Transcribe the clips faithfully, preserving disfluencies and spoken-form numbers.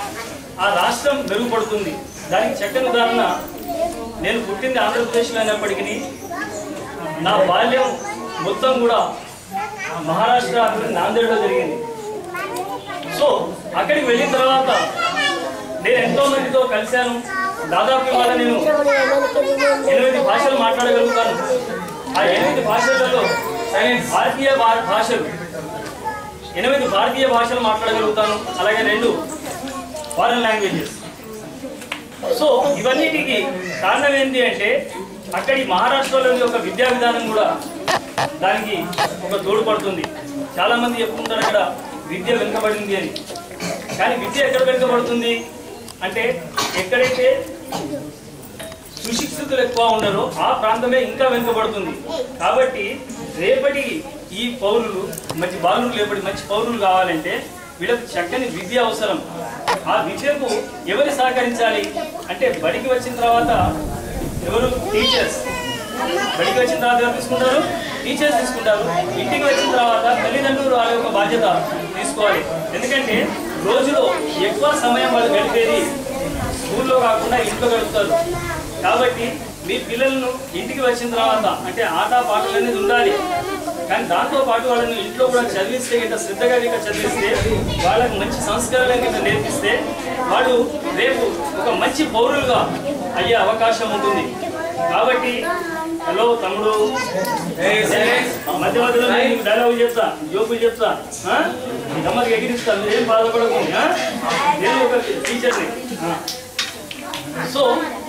ఆ రాష్ట్రం మెరుగుపడుతుంది. దానికి చక్కని ఉదాహరణ, నేను పుట్టింది ఆంధ్రప్రదేశ్లో అయినప్పటికీ నా బాల్యం మొత్తం కూడా మహారాష్ట్ర నాందేడ్లో జరిగింది. సో అక్కడికి వెళ్ళిన తర్వాత నేను ఎంతో మందితో కలిశాను. దాదాపు ఇవాళ నేను ఎనిమిది భాషలు మాట్లాడగలుగుతాను. ఆ ఎనిమిది భాషలలో భారతీయ భాషలు ఎనిమిది భారతీయ భాషలు మాట్లాడగలుగుతాను, అలాగే రెండు ఫారెన్ లాంగ్వేజెస్. సో ఇవన్నిటికి కారణం ఏంటి అంటే అక్కడి మహారాష్ట్రలోని ఒక విద్యా విధానం కూడా దానికి ఒక తోడ్పడుతుంది. చాలా మంది చెప్పుకుంటారు అక్కడ విద్య వెనుకబడింది అని. కానీ విద్య ఎక్కడ వెనుకబడుతుంది అంటే ఎక్కడైతే సుశిక్షితులు ఎక్కువ ఉన్నారో ఆ ప్రాంతమే ఇంకా వెనుకబడుతుంది. కాబట్టి రేపటి ఈ పౌరులు మంచి బాలురు రేపటి మంచి పౌరులు కావాలంటే వీళ్ళకి చక్కని విద్య అవసరం. ఆ విద్యకు ఎవరు సహకరించాలి అంటే బడికి వచ్చిన తర్వాత ఎవరు టీచర్స్ బడికి వచ్చిన తర్వాత ఎవరు తీసుకుంటారు? టీచర్స్ తీసుకుంటారు. ఇంటికి వచ్చిన తర్వాత తల్లిదండ్రులు వాళ్ళ యొక్క బాధ్యత తీసుకోవాలి. ఎందుకంటే రోజులో ఎక్కువ సమయం వాళ్ళు గడిపేది స్కూల్లో కాకుండా ఇంట్లో గడుపుతారు. కాబట్టి మీ పిల్లలను ఇంటికి వచ్చిన తర్వాత అంటే ఆట పాటలు అనేది ఉండాలి. కానీ దాంతో పాటు వాళ్ళని ఇంట్లో కూడా చదివిస్తే గిట్ట శ్రద్ధగా గిట్ట చదివిస్తే వాళ్ళకి మంచి సంస్కారాలను గిట్ట నేర్పిస్తే వాళ్ళు రేపు ఒక మంచి పౌరులుగా అయ్యే అవకాశం ఉంటుంది. కాబట్టి హలో తమ్ముడు, మధ్య మధ్యలో నేను డైలాగ్ చెప్తా, జోకులు చెప్తా, గమ్మకి ఎగిరిస్తాను, ఏం బాధపడకుండా. నేను ఒక టీచర్ని. సో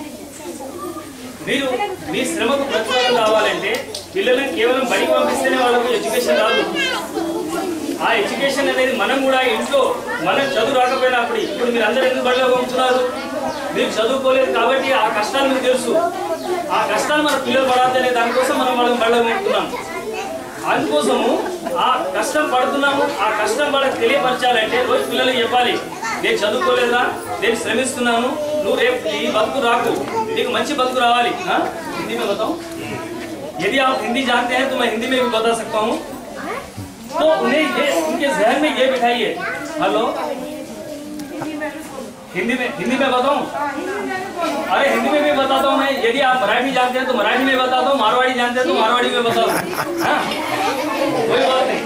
మీరు మీ శ్రమకు ప్రతిఫలం రావాలంటే పిల్లలను కేవలం బడికి పంపిస్తేనే వాళ్ళకు ఎడ్యుకేషన్ రాదు. ఆ ఎడ్యుకేషన్ అనేది మనం కూడా ఇంట్లో మనం చదువు రాకపోయినప్పుడు ఇప్పుడు మీరు అందరూ ఎందుకు బడిలో పంపుతున్నారు? మీరు చదువుకోలేదు కాబట్టి ఆ కష్టాలు మీకు తెలుసు. ఆ కష్టాలు మన పిల్లలు పడాలనే దానికోసం మనం వాళ్ళని బడిలో పంపుతున్నాం. అందుకోసము ఆ కష్టం పడుతున్నాము. ఆ కష్టం వాళ్ళకి తెలియపరచాలంటే రోజు పిల్లలు చెప్పాలి, నేను చదువుకోలేదా, నేను శ్రమిస్తున్నాను, నువ్వు రేపు ఈ బతుకు రాకు, నీకు మంచి బతుకు రావాలి. हिंदी में बताऊं? यदि आप हिंदी जानते हैं तो मैं हिंदी में भी बता सकता हूँ. तो उन्हें ये उनके जहन में ये बिठाइए. हेलो, हिंदी में हिंदी में बताऊं? अरे हिंदी में भी बताता हूँ मैं. यदि आप मराठी जानते हैं तो मराठी में बताता हूँ, मारवाड़ी जानते हैं तो मारवाड़ी में बताता हूँ. कोई बात नहीं.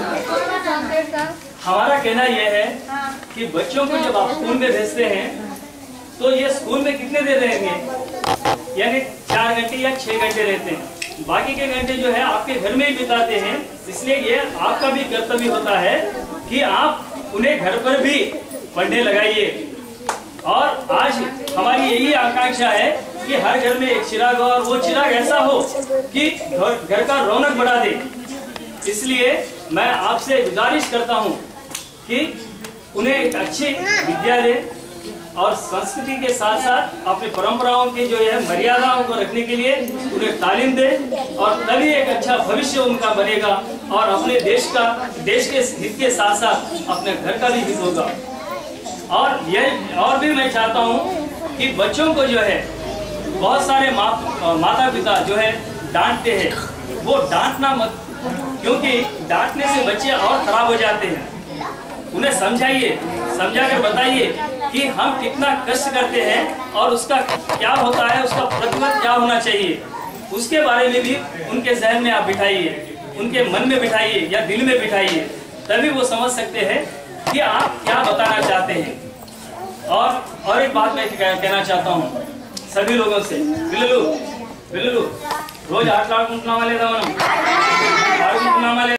हमारा कहना यह है कि बच्चों को जब आप स्कूल में भेजते हैं तो ये स्कूल में कितने देर रहेंगे? यानी चार घंटे या छह घंटे रहते हैं. बाकी के घंटे जो है आपके घर में ही बिताते हैं. इसलिए ये आपका भी कर्तव्य होता है कि आप उन्हें घर पर भी पढ़ने लगाइए. और आज हमारी यही आकांक्षा है कि हर घर में एक चिराग हो और वो चिराग ऐसा हो कि घर का रौनक बढ़ा दे. इसलिए मैं आपसे गुजारिश करता हूँ कि उन्हें एक अच्छी विद्यालय और संस्कृति के साथ साथ अपनी परंपराओं की जो है मर्यादाओं को रखने के लिए उन्हें तालीम दे और तभी एक अच्छा भविष्य उनका बनेगा और अपने देश का देश के हित के साथ साथ अपने घर का भी हित होगा. और यह और भी मैं चाहता हूँ कि बच्चों को जो है बहुत सारे मा, माता पिता जो है डांटते हैं, वो डांटना मत, क्योंकि डांटने से बच्चे और खराब हो जाते हैं. उन्हें समझाइए, समझा कर बताइए कि हम कितना कष्ट करते हैं और उसका क्या होता है, उसका प्रतिफल क्या होना चाहिए, उसके बारे में भी उनके जहन में आप बिठाइए, उनके मन में बिठाइए या दिल में बिठाइए. तभी वो समझ सकते हैं कि आप क्या बताना चाहते हैं. और और एक बात मैं कहना चाहता हूँ सभी लोगों से, पिल्लू पिल्लू रोज आठ लाख वाले